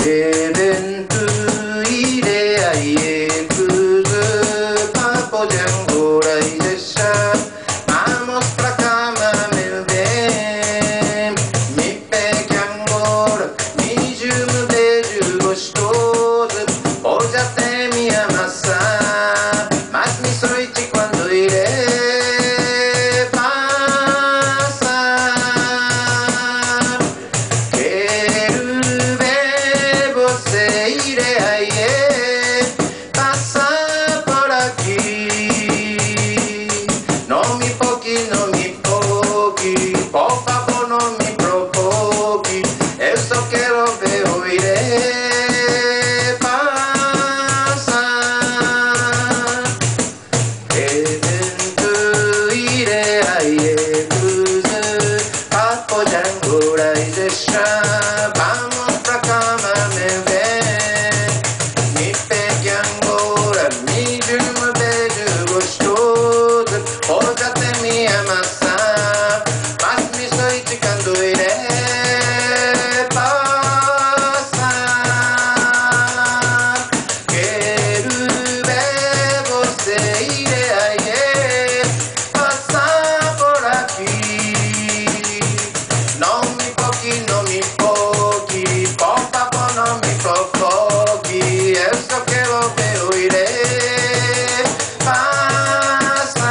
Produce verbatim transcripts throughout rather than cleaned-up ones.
Eventu ire aie kuzu papo jangora idesha Vamos pra cama meu bem Me pegue agora Me jume um beijo gostoso Pode até me amassar Mas me soite quando irei Por favor, não me provoque. Eu só quero ver o irei passar. Evento irei aie cruze papo de angora e deixar. Vamos pra cama, meu bem. Me pegue agora, me dê um beijo gostoso. Pode até me amassar. Quando irei passar, quero ver você irei passar por aqui. Não me foque, não me foque, por favor não me provoque. Eu só quero ver o irei passar.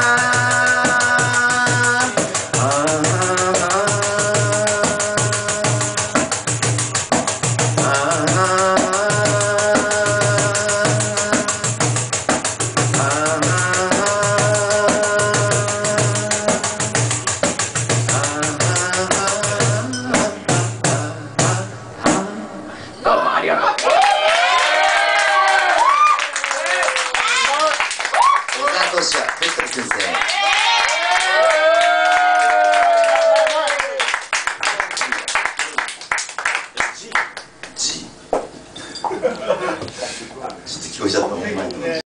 先生。G。ちょっと聞こえちゃったもん。